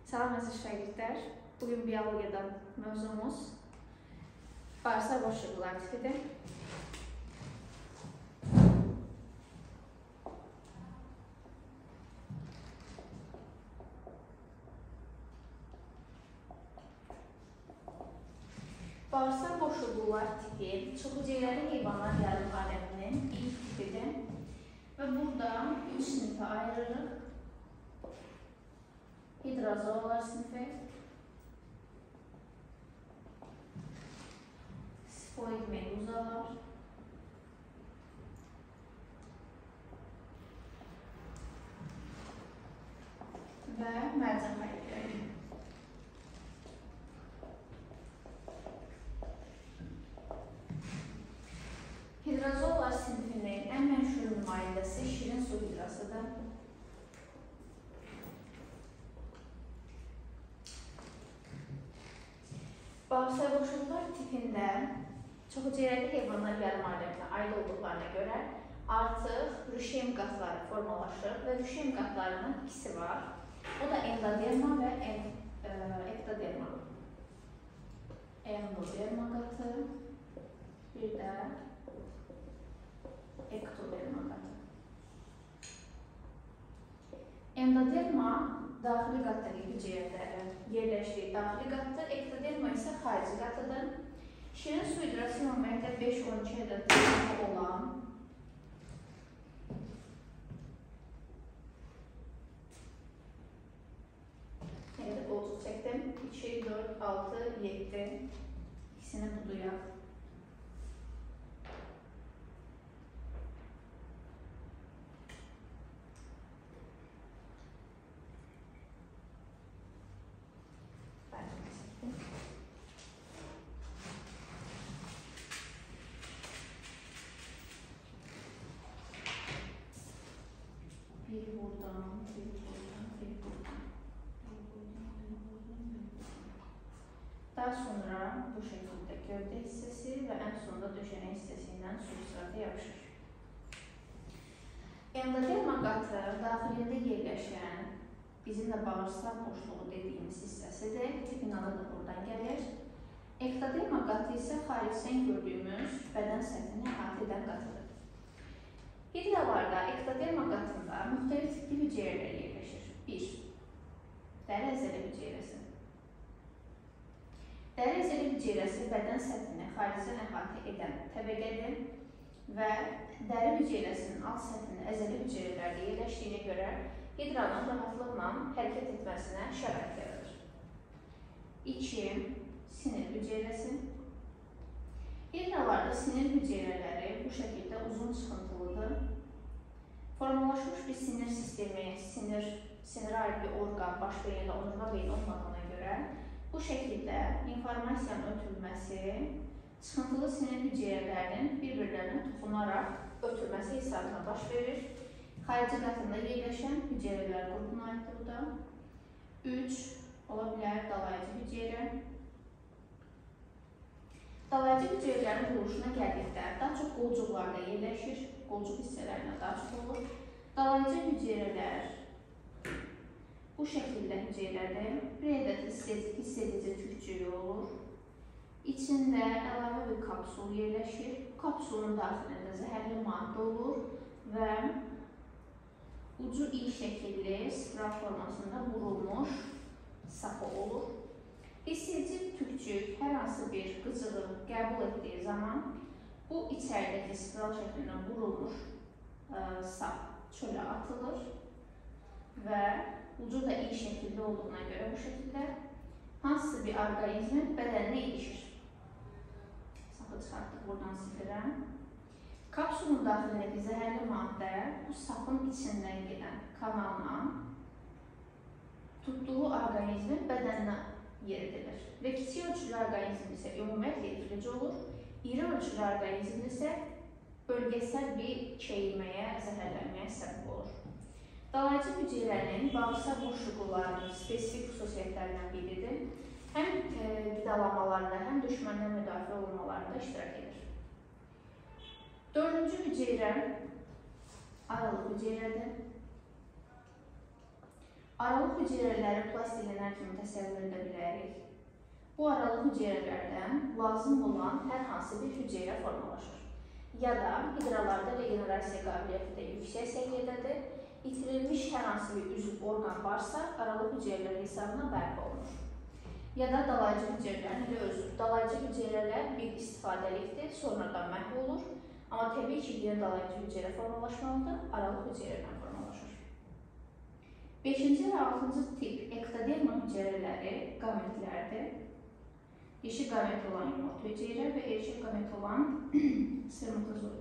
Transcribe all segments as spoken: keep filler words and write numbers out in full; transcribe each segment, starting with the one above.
Salam əziz şagirdlər. Bugün biologiyadan mövzumuz bağırsaq boşluqları tipidir. Bağırsaq boşluqları tipi çoxhüceyrəli heyvanlar yarım aləminin ilk tipidir və burada üç sinifə ayırırıq. Hidrozoalar sinifi, sfoid meduzalar və mərcan xəritləri. Hidrozoalar sinifinin ən məşhur nümayəndəsi şirin su hidrasıdır. Bağırsaq boşluqlar tipində çoxhüceyrəli heyvanlar yarım aləminə aid olduqlarına görə artıq rüşem qatları formalaşır və rüşem qatlarının ikisi var. O da endoderma və ektoderma. Endoderma qatı, bir də ektoderma qatı. Endoderma daxili qatdakı hüceyrələrin yerləşdiyi daxili qatdır, ektoderma isə xarici qatıdır. Şirin su hidrası ümumiyyətlə beş on iki ədəd olan evet, qolcuq çəkdim. iki, dörd, altı, yeddi ikisini buduyaq. Bir buradan, bir buradan, bir buradan, bir buradan, bir buradan, bir buradan. Daha sonra bu şəkildə gövdə hissəsi və ən sonunda döşənə hissəsindən substratı yapışır. Endoderma qatı daxilində yerləşən, bizim də bağırsaq boşluğu dediyimiz hissəsidir. Tipin adı da buradan gəlir. Ektoderma qatı isə xaricdən gördüyümüz bədən səthini əhatə edən qatıdır. Hidralarda ektoderma qatında müxtəlif tipli hüceyrələr yerləşir. bir. Dəri əzələ hüceyrəsi. Dəri əzələ hüceyrəsi bədən səthini xaricdən əhatə edən təbəqədir və dəri hüceyrəsinin alt səthində əzələ hüceyrələrdə yerləşdiyinə görə hidranın rahatlıqla hərəkət etməsinə şərait yaradır. iki. Sinir hüceyrəsi. Hidralarda sinir hüceyrələri bu şəkildə uzun çıxıntılıdır. Formalaşmış bir sinir sistemi, sinir, sinirə aid bir orqan, baş beyin ilə onurğa beyin olmadığına görə bu şəkildə informasiyanın ötürülməsi çıxıntılı sinir hüceyrələrinin bir-birlərinə toxunaraq ötürülməsi hesabına baş verir. Xarici qatında yerləşən hüceyrələr qrupuna aiddir bu da. üç. Ola bilər dalayıcı hüceyrə. Dalayıcı hüceyrələrin quruluşuna gəldikdə daha çox qolcuqlarda yerləşir, qolcuq hissələrinə daha çox olur. Dalayıcı hüceyrələr bu şəkildə hüceyrədir. Bir ədəd hiss edici tükcüyü olur. İçində əlavə bir kapsul yerləşir. Bu kapsulun daxilində zəhərli maddə olur və ucu i şəkilli spiral formasında vurulmuş sapı olur. Hiss edici tükcük hər hansı bir qıcığı qəbul etdiyi zaman bu içəridəki spiral şəklindən vurulmuş ə, sap çölə atılır və ucu da i şəkilli olduğuna görə bu şəkildə hansısa bir orqanizmin bədəninə ilişir. Sapı çıxartdıq buradan sifirə. Kapsulun daxilindəki zəhərli maddə bu sapın içindən gedən kanalla tutduğu orqanizmin bədəninə yeridilir və kiçik ölçülü orqanizm isə ümumiyyətlə iflic olur, iri ölçülü orqanizm isə bölgesel bir keyməyə, zəhərlənməyə səbəb olur. Dalayıcı hüceyrənin bağırsaq boşluqlarının spesifik xüsusiyyətlərindən biridir. Həm e, qidalamalarında, həm düşməndən müdafiə olunmalarında iştirak edir. Dördüncü hüceyrə aralıq hüceyrədir. Aralıq hüceyrələri plastillər kimi təsəvvür edə bilərik. Bu aralıq hüceyrələrdən lazım olan hər hansı bir hüceyrə formalaşır. Ya da hidralarda regenerasiya qabiliyyəti də yüksək səviyyədədir. İtirilmiş hər hansı bir üzv orqan varsa, aralıq hüceyrələr hesabına bərpa olunur. Ya da dalayıcı hüceyrələrin elə özü. Dalayıcı hüceyrələr bir istifadəlikdir, sonradan məhv olur. Amma təbii ki, yeni dalayıcı hüceyrə formalaşmalıdır, aralıq hüceyrədən formalaşır. beşinci və altıncı tip ektoderma hüceyrələri qametlərdir. Dişi qamet olan yumurta hüceyrə və erkək qamet olan spermatozoid.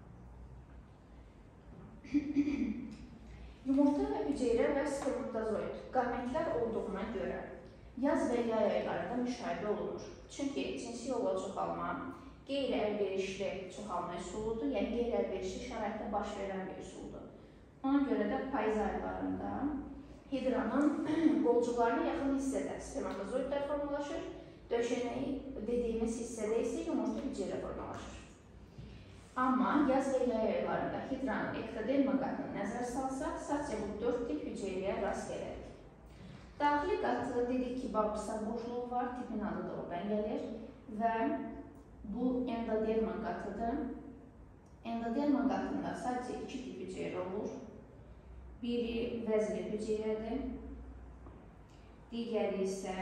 Yumurta və hüceyrə və spermatozoid qametlər olduğuna görə yaz və yay aylarında müşahidə olunur. Çünki cinsi yolla çoxalma qeyri-əlverişli çoxalma üsuludur, yəni qeyri-əlverişli şəraitdə baş verən bir üsuldur. Ona görə də payız aylarında hidranın qolcuqlarına yaxın hissədə spermatozoidlər formalaşır, döşəməyi dediyimiz hissədə isə yumurta hüceyrə formalaşır. Amma yaz və yay aylarında hidranın ektoderma qatını nəzər salsaq, sadəcə bu dörd tip hüceyrəyə rast gələrik. Daxili qatı dedik ki, bağırsaq boşluğu var, tipin adı da oradan gəlir və bu endoderma qatıdır. Endoderma qatında sadəcə iki tip hüceyrə olur. Biri vəzli hüceyrədir, digəri isə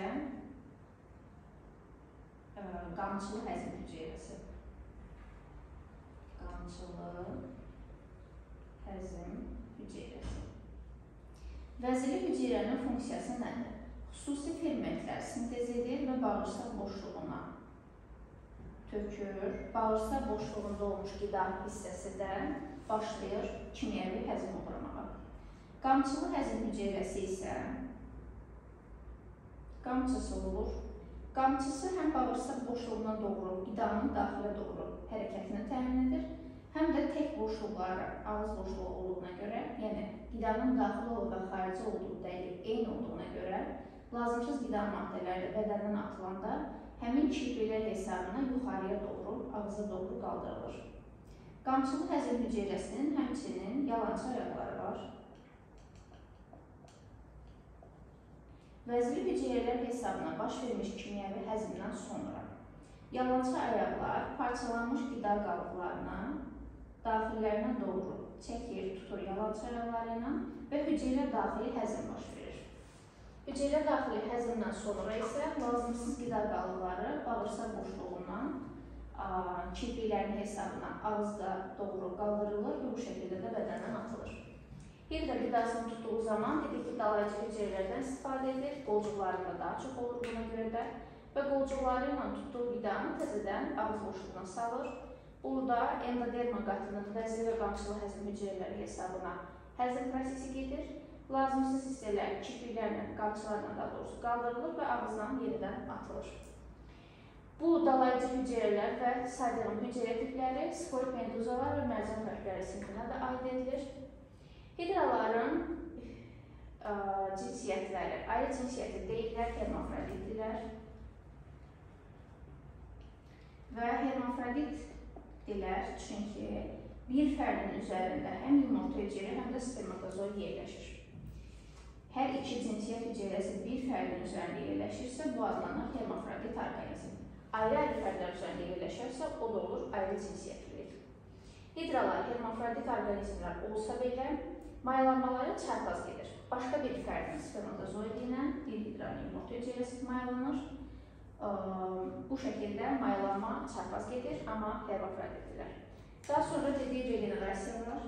ə, qamçılı həzm hüceyrəsi. Qamçılı həzm hüceyrəsi. Vəzli hüceyrənin funksiyası nədir? Xüsusi fermentlər sintez edir və bağırsaq boşluğuna tökür. Bağırsaq boşluğunda olmuş qida hissəsi də başlayır kimyəvi həzm uğramağa. Qamçılı həzm hüceyrəsi isə qamçısı olur. Qamçısı həm bağırsaq boşluğuna doğru, qidanın daxilə doğru hərəkətini təmin edir, həm də tək boşluqları, ağız boşluğu olduğuna görə, yəni qidanın daxili və xarici olduğu dəqiq eyni olduğuna görə, lazımsız qida maddələri də bədəndən atılanda həmin kirpiklər hesabına yuxarıya doğru, ağıza doğru qaldırılır. Qamçılı həzm hüceyrəsinin həmçinin yalançı ayaqları var. Vəzli hüceyrələr hesabına baş vermiş kimyəvi həzmdən sonra yalançı ayaqlar parçalanmış qida qalıqlarına daxillərinə doğru çəkir, tutur yalançı ayaqları ilə və hüceyrə daxili həzm baş verir. Hüceyrə daxili həzmdən sonra isə lazımsız qida qalıqları bağırsaq boşluğundan kirpiklərin hesabına ağızda doğru qaldırılır və bu şəkildə də bədəndən atılır. Hidra qidasını tutduğu zaman dedik ki, dalayıcı hüceyrələrdən istifadə edir, qolcuqlarında daha çox olur buna görə də və qolcuqları ilə tutduğu qidanı təzədən ağız boşluğuna salır. Burada endoderma qatının vəzli və qamçılı həzm hüceyrələri hesabına həzm prosesi gedir. Lazımsız hissələr kirpiklərlə, qamçılarla daha doğrusu qaldırılır və ağızdan yenidən atılır. Bu dalayıcı hüceyrələr və saydığım hüceyrə tipləri sfoid meduzalar və mərcan tərkləri sinfinə də aid edilir. Hidraların ə, cinsiyyətləri, ayrı cinsiyyəti deyirlər, hermafroditdirlər və hermafrodit dilər çünki bir fərdin üzərində həm yumurta hüceyrə, həm də spermatozoid yerləşir. Hər iki cinsiyyət hüceyrəsi bir fərdin üzərində yerləşirsə, bu adlanır hermafrodit orqanizm. Ayrı-ayrı fərdlər üzərində yerləşərsə, o da olur ayrı cinsiyyətlilik. Hidralar hermafrodit orqanizmlər olsa belə, mayalanmaları çarpaz gedir. Başqa bir fərdin spermatozoidi ilə bir hidranın yumurta hüceyrəsi mayalanır. Bu şəkildə mayalanma çarpaz gedir, amma hermafroditdirlər. Daha sonra dediyi regenerasiya var.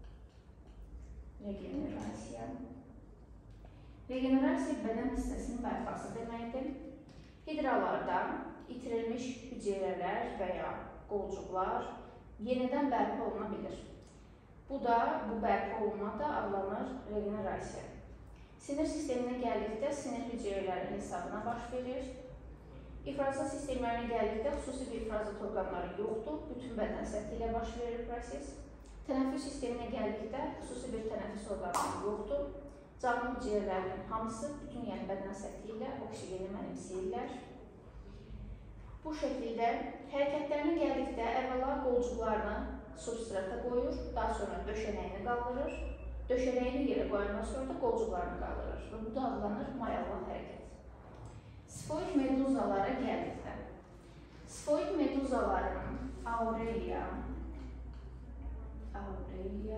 Regenerasiya. Regenerasiya bədən hissəsinin bərpası deməkdir. Hidralarda itirilmiş hüceyrələr və ya qolcuqlar yenidən bərpa oluna bilir. Bu da, bu bərpa olunma da adlanır regenerasiya. Sinir sisteminə gəldikdə sinir hüceyrələri hesabına baş verir. İfrazat sistemlərinə gəldikdə xüsusi bir ifrazat orqanları yoxdur, bütün bədən səthi ilə baş verir proses. Tənəffüs sisteminə gəldikdə xüsusi bir tənəffüs orqanları yoxdur. Canlı hüceyrələrinin hamısı bütün yəni bədən səthi ilə oksigeni mənimsəyirlər. Bu şəkildə hərəkətlərinə gəldikdə əvvəla qolcuqlarını substrata qoyur, daha sonra döşənəyini qaldırır, döşənəyini yerə qoyandan sonra da qolcuqlarını qaldırır və bu da adlanır mayalan hərəkət. Sfoid meduzalara gəldikdə, sfoid meduzaların Aurelia, Aurelia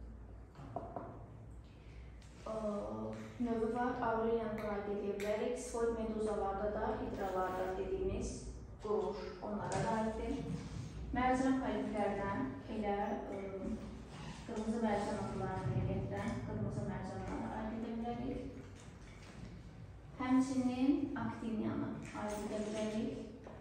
növü var. Aurelia'nı buna deyə bilərik. Sfoid meduzalarda da hidralardan dediyimiz quruş onlara aiddir. Mərcan poliplərdən elə qırmızı mərcan adlarını həqiqətdən qırmızı mərcanlara aid edə bilərik. Həmçinin Actinianı aid edə bilərik.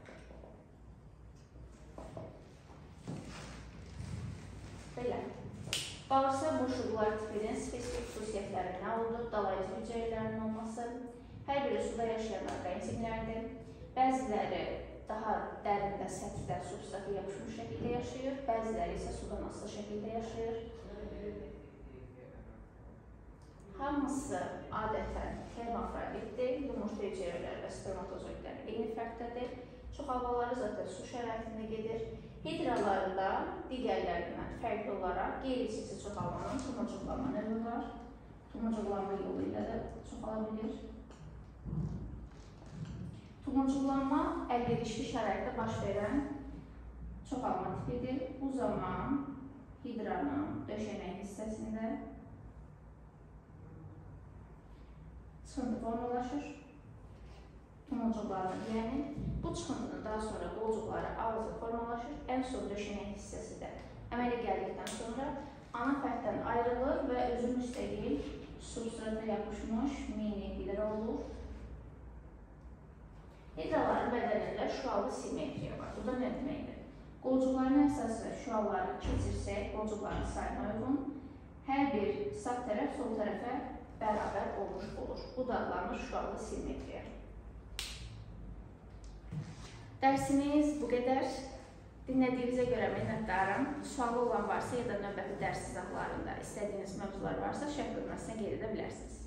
Belə. Bağırsaq boşluqlar tipinin spesifik xüsusiyyətləri nə olur? Dalayıcı hüceyrələrin olması, hər biri suda yaşayan orqanizmlərdir. Bəziləri daha dərində, səthdə, substratı yapışmış şəkildə yaşayır, bəziləri isə sudan asılı şəkildə yaşayır. Hamısı adətən hermafroditdir, yumurta hüceyrələri və spermatozoidlər eyni fərqdədir. Çoxalmaları zaten su şəraitində gedir. Hidralarda digərlərindən fərqli olaraq qeyri-cinsi çoxalmanın tumurcuqlanma növü var. Tumurcuqlanma yolu ilə də çoxala bilir. Tumurcuqlanma əlverişli şəraitdə baş verən çoxalma tipidir. Bu zaman hidranın döşənək hissəsində çıxıntı formalaşır. Tumurcuqlarla, yəni bu çıxıntının daha sonra qolcuqları ağzı formalaşır. Ən son döşənək hissəsi də əmələ gəldikdən sonra ana fərddən ayrılır və özü müstəqil substrata yapışmış mini hidra olur. Hidraların bədənində şüalı simetriya var. Bu da nə deməkdir? Qolcuqların əsası şüaları keçirsək, qolcuqların sayına uyğun hər bir sağ tərəf sol tərəfə bərabər olmuş olur. Bu da adlanır şüalı simetriya. Dərsimiz bu qədər. Dinlədiyinizə görə minnətdaram. Sualı olan varsa ya da növbəti dərs izahlarında istədiyiniz mövzular varsa şərh bölməsinə qeyd edə bilərsiniz.